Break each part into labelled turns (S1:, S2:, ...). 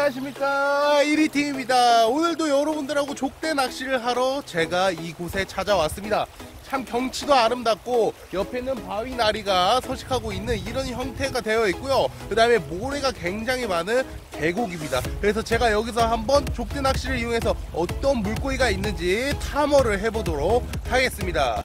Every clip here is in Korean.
S1: 안녕하십니까, 1위팀입니다. 오늘도 여러분들하고 족대 낚시를 하러 제가 이곳에 찾아왔습니다. 참 경치도 아름답고 옆에는 바위 나리가 서식하고 있는 이런 형태가 되어 있고요. 그 다음에 모래가 굉장히 많은 계곡입니다. 그래서 제가 여기서 한번 족대 낚시를 이용해서 어떤 물고기가 있는지 탐험을 해보도록 하겠습니다.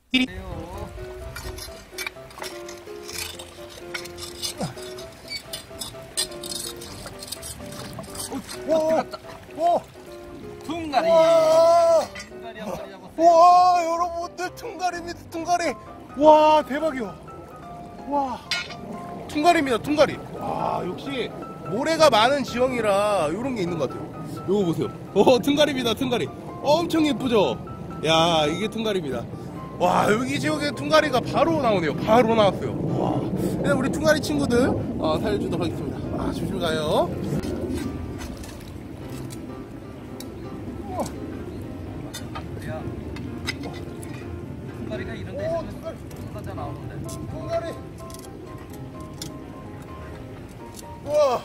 S1: 오!
S2: 퉁가리! 퉁가리 한 마리 잡았어요.
S1: 와, 여러분들 퉁가리입니다, 퉁가리. 와, 대박이야. 와, 퉁가리입니다, 퉁가리. 와, 역시 모래가 많은 지형이라 이런 게 있는 것 같아요. 이거 보세요. 퉁가리입니다, 퉁가리. 엄청 예쁘죠? 야, 이게 퉁가리입니다. 와, 여기 지역에 퉁가리가 바로 나오네요. 바로 나왔어요. 와, 일단 우리 퉁가리 친구들 살려주도록 하겠습니다. 조심히 가요.
S2: 퉁가리가 이런 데 있으면 퉁가리가 나오는데.
S1: 퉁가리. 우와.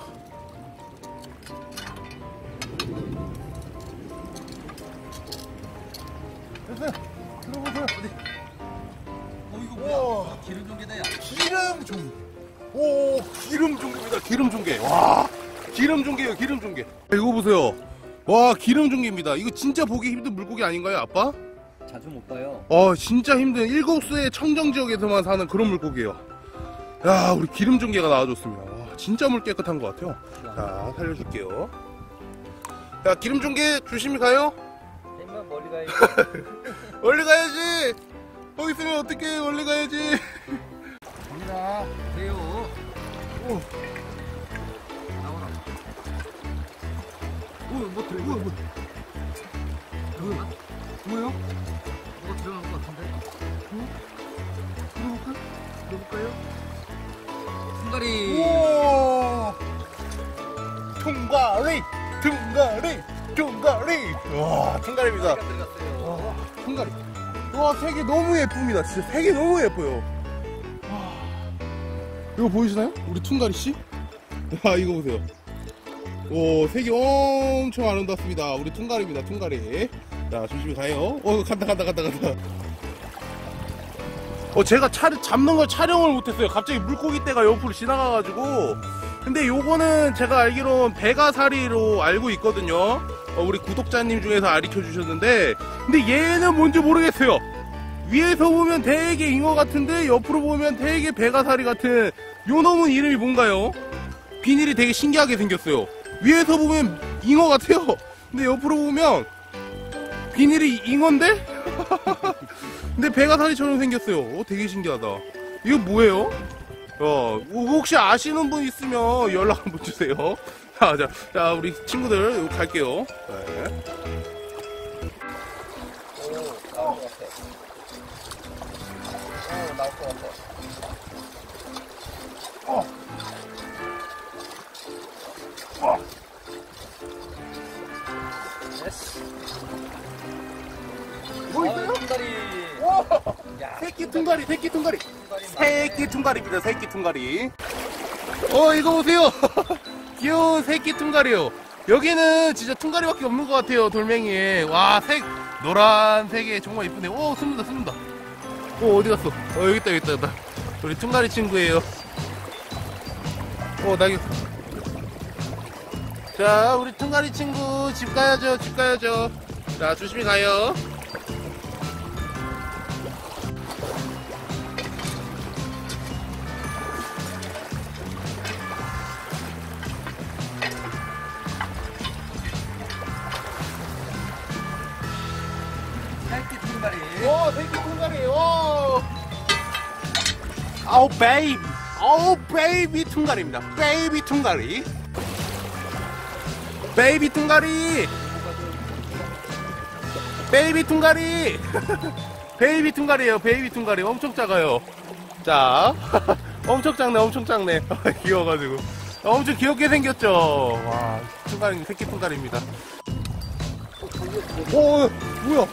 S1: 됐어요. 들어보세요.
S2: 이거 뭐야? 기름 종개다, 야.
S1: 기름 종개. 오, 기름 종개입니다. 기름 종개. 와, 기름 종개요, 기름 종개. 이거 보세요. 와, 기름 종개입니다. 이거 진짜 보기 힘든 물고기 아닌가요, 아빠?
S2: 자주 못 봐요.
S1: 진짜 힘든 일곱수의 청정 지역에서만 사는 그런 물고기예요. 야, 우리 기름 종개가 나와줬습니다. 와, 진짜 물 깨끗한 것 같아요. 자, 살려줄게요. 야, 기름 종개 조심히 가요.
S2: 힘만 멀리 가야지.
S1: 멀리 가야지. 거기 있으면 어떡해, 멀리 가야지.
S2: 갑니다. 보세요.
S1: 오,
S2: 나오라. 뭐 들고.
S1: 뭐예요?
S2: 뭐가 들어간 것 같은데?
S1: 들어볼까요?
S2: 퉁가리.
S1: 우와, 퉁가리, 퉁가리, 퉁가리. 와, 퉁가리입니다.
S2: 들어갔어요.
S1: 퉁가리. 와, 색이 너무 예쁩니다. 진짜 색이 너무 예뻐요. 와, 이거 보이시나요? 우리 퉁가리 씨? 야, 이거 보세요. 오, 색이 엄청 아름답습니다. 우리 퉁가리입니다, 퉁가리. 자, 조심히 가요. 간다. 제가 잡는 걸 촬영을 못했어요. 갑자기 물고기 떼가 옆으로 지나가가지고. 근데 요거는 제가 알기로는 베가사리로 알고 있거든요. 우리 구독자님 중에서 가르쳐 주셨는데, 근데 얘는 뭔지 모르겠어요. 위에서 보면 되게 잉어 같은데 옆으로 보면 되게 베가사리 같은 요 놈은 이름이 뭔가요? 비닐이 되게 신기하게 생겼어요. 위에서 보면 잉어 같아요. 근데 옆으로 보면 비닐이 잉어인데? 근데 베가사리처럼 생겼어요. 되게 신기하다. 이거 뭐예요? 혹시 아시는 분 있으면 연락 한번 주세요. 자, 우리 친구들 갈게요. 네.
S2: 나올 것 같아.
S1: 뭐 있어요?
S2: 퉁가리. 야,
S1: 새끼 퉁가리. 새끼 퉁가리입니다. 새끼 퉁가리. 이거 보세요. 귀여운 새끼 퉁가리요. 여기는 진짜 퉁가리밖에 없는 것 같아요, 돌멩이에. 와, 노란색에 정말 이쁘네요. 숨는다. 어디 갔어? 여기 있다. 우리 퉁가리 친구예요. 낙엽. 자, 우리 퉁가리 친구 집 가야죠. 자, 조심히 가요.
S2: 새끼 퉁가리.
S1: 새끼 퉁가리. 베이비 퉁가리입니다. 베이비 퉁가리. 베이비 퉁가리예요. 베이비 퉁가리. 엄청 작아요. 자, 엄청 작네. 귀여워가지고. 엄청 귀엽게 생겼죠. 와, 새끼 퉁가리입니다. 뭐야?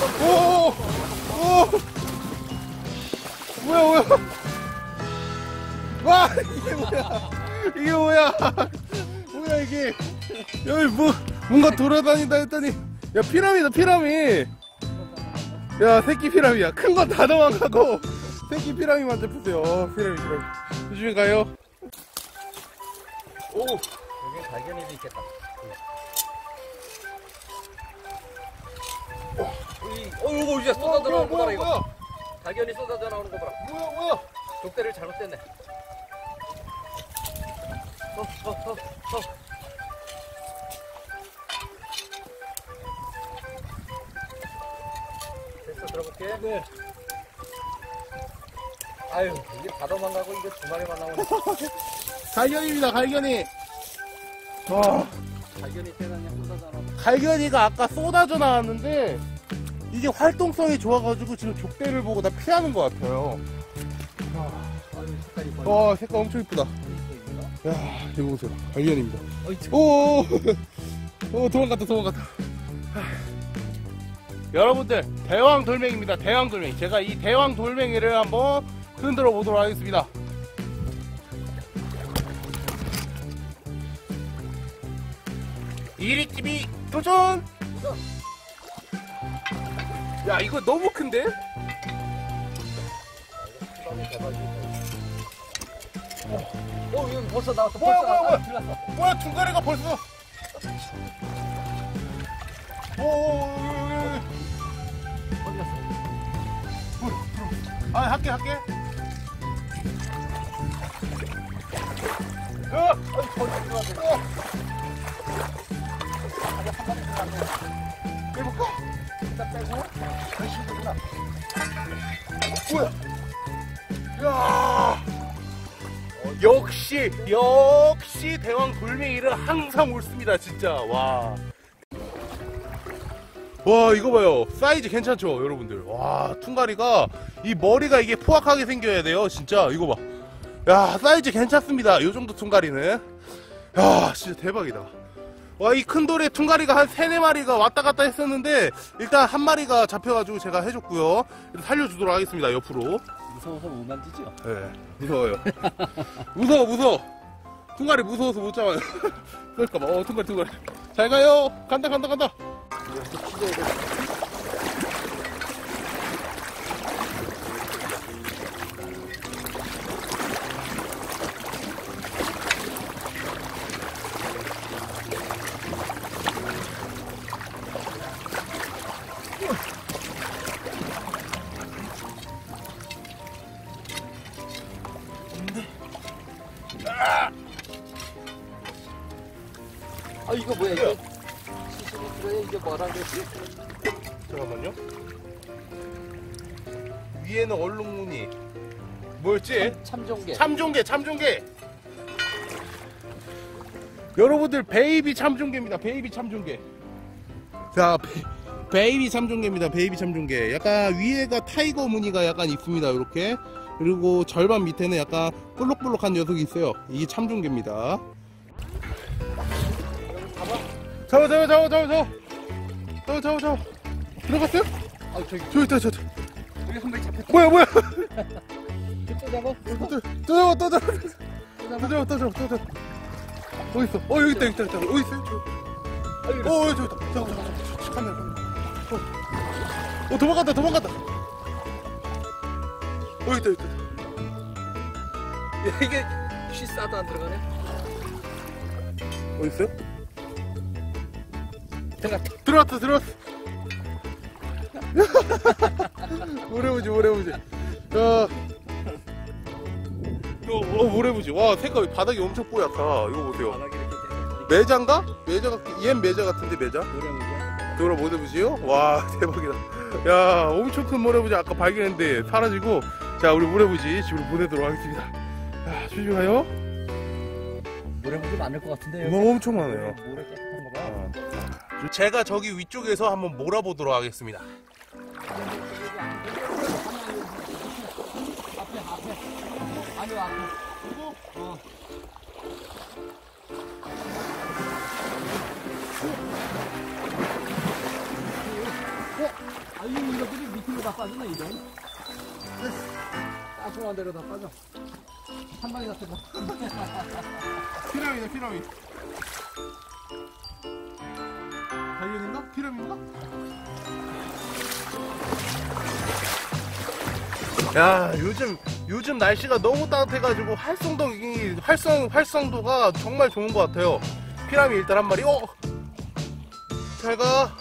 S1: 뭐야? 와, 이게 뭐야? 이게 뭐야? 뭐야 이게? 여기 뭔가 돌아다닌다 했더니 야 피라미다 피라미. 야 새끼 피라미야. 큰 건 다 도망가고 새끼 피라미만 잡혔어요. 피라미. 조심히 가요. 오,
S2: 여기 발견이도 있겠다. 이거 이제 쏟아져 나오는 거 봐라 이거. 발견이 쏟아져 나오는 거 봐라.
S1: 뭐야?
S2: 족대를 잘못 뗐네. 됐어, 들어볼게. 네. 아유, 이게 다 도망가고 이게 두 마리만 나오네.
S1: 갈견입니다. 갈견이. 와,
S2: 발견이 때가 그냥 쏟아져 나오고.
S1: 갈견이가 아까 쏟아져 나왔는데 이게 활동성이 좋아가지고 지금 족대를 보고 다 피하는 것 같아요.
S2: 아유, 색깔이 거의.
S1: 와, 색깔 엄청 이쁘다. 야, 이거 보세요. 갈견입니다.
S2: 어이,
S1: 오, 도망갔다. 여러분들, 대왕 돌멩이입니다. 대왕 돌멩이. 제가 이 대왕 돌멩이를 한번 흔들어 보도록 하겠습니다. 이리TV 도전! 야, 이거 너무 큰데?
S2: 이거 벌써 나왔어.
S1: 뭐야,
S2: 벌써
S1: 뭐야,
S2: 들어갔어.
S1: 뭐야, 중간에가 벌써. 오,
S2: 어디 갔어?
S1: 아, 할게.
S2: 벌써 들어갔어.
S1: 빼볼까?
S2: 일단 빼고. 힘들구나.
S1: 뭐야? 야, 역시 대왕 돌멩이를 항상 옳습니다, 진짜. 와, 이거 봐요. 사이즈 괜찮죠, 여러분들? 와, 퉁가리가 이 머리가 이게 포악하게 생겨야 돼요, 진짜. 이거 봐. 야, 사이즈 괜찮습니다. 요 정도 퉁가리는. 야, 진짜 대박이다. 와, 이 큰 돌에 퉁가리가 한 3-4마리가 왔다 갔다 했었는데 일단 한 마리가 잡혀가지고 제가 해줬고요. 살려주도록 하겠습니다, 옆으로.
S2: 무서워서 못 만지죠?
S1: 네, 무서워요. 무서워. 퉁가리 무서워서 못 잡아요. 그럴까봐. 퉁가리. 잘 가요. 간다.
S2: 아, 이거 뭐야, 이거? 시신이 들어야 이게 뭐라 그랬지?
S1: 잠깐만요. 위에는 얼룩무늬. 뭐였지?
S2: 참종개.
S1: 참종개. 여러분들, 베이비 참종개입니다. 베이비 참종개. 자, 베이비 참종개입니다. 베이비 참종개. 약간 위에가 타이거 무늬가 약간 있습니다. 이렇게. 그리고 절반 밑에는 약간 볼록볼록한 녀석이 있어요. 이게 참종개입니다. 잡아. 들어갔어요?
S2: 아, 저기
S1: 있다.
S2: 여기 한 마리 잡혔다.
S1: 뭐야?
S2: 또 잡아?
S1: 또 잡아. 어디 있어? 여기 있다. 어디 있어요? 저기 있다. 잠깐만. 도망갔다. 있다.
S2: 야, 이게 쉬 싸도 안 들어가네.
S1: 어디 있어요?
S2: 들어갔다.
S1: 들어왔어. 모래무지. 모래무지. 와, 색깔 바닥이 엄청 뽀얗다. 이거 보세요.
S2: 바닥이 이렇게 되는
S1: 매자인가? 얜 매자 같은데, 매자?
S2: 노래무지야.
S1: 저거 모래무지요? 와, 대박이다. 야, 엄청 큰 모래무지 아까 발견했는데 사라지고. 자, 우리 모래무지 집으로 보내도록 하겠습니다. 야, 조심히 가요.
S2: 노래무지 많을 것 같은데.
S1: 너무 엄청 많아요.
S2: 모래 깨끗한 거 봐.
S1: 제가 저기 위쪽에서 한번 몰아보도록 하겠습니다.
S2: 아니, 앞에. 이것들이 밑으로 다 빠지네, 이건. 따뜻한 데로 다 빠져. 한 마리 잡혔다.
S1: 피라미드, 피라미드. 달걀인가? 피라미드인가? 야, 요즘 날씨가 너무 따뜻해가지고 활성도가 정말 좋은 것 같아요. 피라미드 일단 한 마리. 잘 가.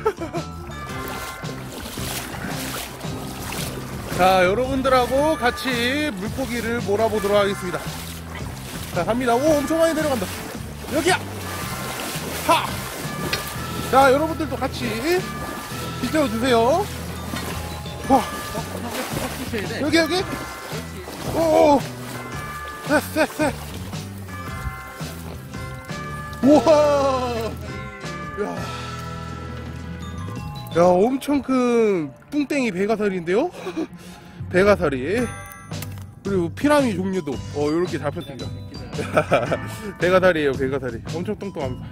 S1: 자, 여러분들하고 같이 물고기를 몰아보도록 하겠습니다. 자, 갑니다. 오, 엄청 많이 내려간다. 여기야! 하! 자, 여러분들도 같이 비춰주세요. 와. 여기. 오. 쎄. 우와. 야, 엄청 큰 뚱땡이 베가사리인데요? 베가사리. 그리고 피라미 종류도 요렇게 잡혔습니다. 베가사리에요, 베가사리. 엄청 뚱뚱합니다.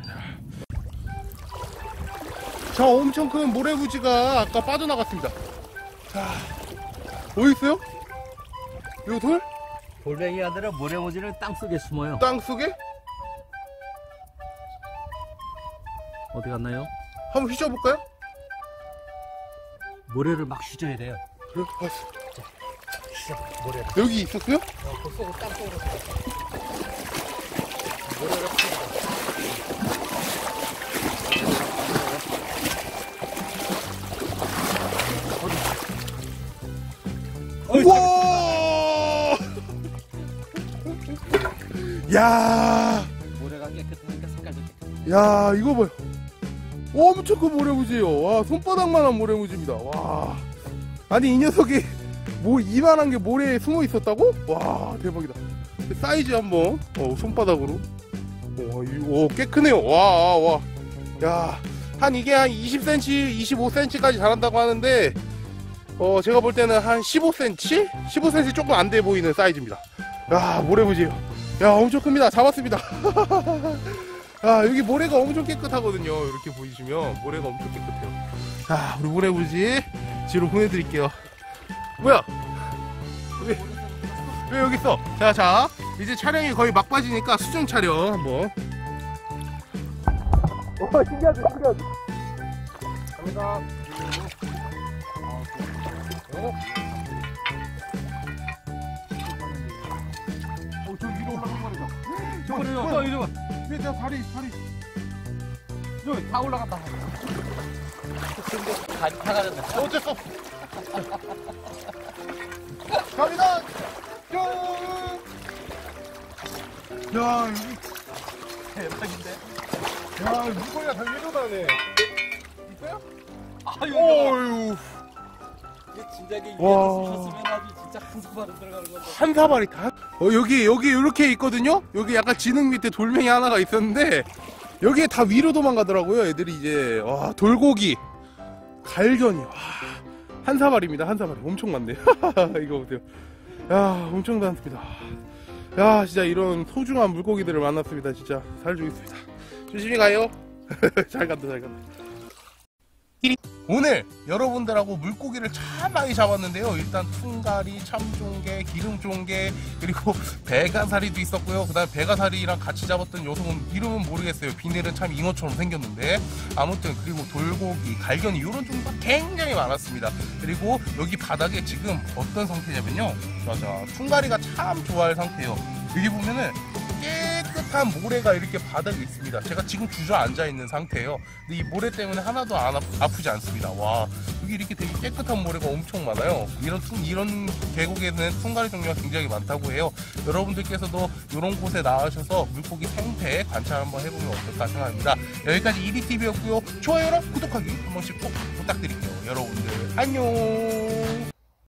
S1: 자, 엄청 큰 모래무지가 아까 빠져나갔습니다. 자, 어디 있어요? 요 돌?
S2: 돌멩이 아니라 모래모지는 땅속에 숨어요.
S1: 땅 속에?
S2: 어디 갔나요?
S1: 한번 휘저어볼까요?
S2: 모래를 막 휘저어야 돼요.
S1: 그래, 봤어.
S2: 휘저, 모래를.
S1: 여기 있었어요?
S2: 그 속으로 땅속으로. 모래를
S1: 우와! 야,
S2: 모래가 깨끗하니까 색깔도 깨끗해.
S1: 야, 이거 봐요. 엄청 큰 모래무지예요. 와, 손바닥만한 모래무지입니다. 와, 아니 이 녀석이 뭐 이만한 게 모래에 숨어 있었다고? 와, 대박이다. 사이즈 한번 손바닥으로. 꽤 크네요. 와. 야, 이게 한 20cm, 25cm까지 자란다고 하는데 제가 볼 때는 한 15cm? 15cm 조금 안 돼 보이는 사이즈입니다. 야, 모래무지예요. 야, 엄청 큽니다. 잡았습니다. 아, 여기 모래가 엄청 깨끗하거든요. 이렇게 보이시면 모래가 엄청 깨끗해요. 자, 우리 모래무지 뒤로 보내드릴게요. 뭐야? 왜 여기 있어? 자, 이제 촬영이 거의 막바지니까 수중 촬영 한번. 신기하지.
S2: 갑니다.
S1: 저 위로 올라간 거리다.
S2: 이리 와.
S1: 저 다리.
S2: 다 올라갔다. 다리 타가졌다.
S1: 어쩔 수 없어. 갑니다. 쭉. 야, 여기
S2: 대박인데.
S1: 야, 물고기가 다 내려가네. 있어요?
S2: 아유.
S1: 어휴.
S2: 이게 진작에
S1: 와.
S2: 위에서 쑤셨으면 아주 진짜 한 사발은 들어가는 건데.
S1: 한 사발이 다? 여기 이렇게 있거든요? 여기 약간 진흙 밑에 돌멩이 하나가 있었는데, 여기에 다 위로 도망가더라고요. 애들이 이제, 와, 돌고기, 갈견이, 와, 한 사발입니다. 한 사발이. 엄청 많네. 이거 보세요. 야, 엄청 많습니다. 야, 진짜 이런 소중한 물고기들을 만났습니다. 진짜 살려주겠습니다. 조심히 가요. 잘 간다. 오늘 여러분들하고 물고기를 참 많이 잡았는데요. 일단 퉁가리, 참종개, 기름종개, 그리고 배가사리도 있었고요. 그 다음에 배가사리랑 같이 잡았던 녀석은 이름은 모르겠어요. 비늘은 참 잉어처럼 생겼는데, 아무튼 그리고 돌고기, 갈견이 이런 종류가 굉장히 많았습니다. 그리고 여기 바닥에 지금 어떤 상태냐면요, 맞아, 퉁가리가 참 좋아할 상태예요. 여기 보면은 깨끗한 모래가 이렇게 바닥에 있습니다. 제가 지금 주저앉아 있는 상태예요. 근데 이 모래 때문에 하나도 안 아프지 않습니다. 와, 여기 이렇게 되게 깨끗한 모래가 엄청 많아요. 이런 계곡에는 퉁가리 종류가 굉장히 많다고 해요. 여러분들께서도 이런 곳에 나가셔서 물고기 생태 관찰 한번 해보면 어떨까 생각합니다. 여기까지 이리TV였고요. 좋아요랑 구독하기 한 번씩 꼭 부탁드릴게요. 여러분들 안녕.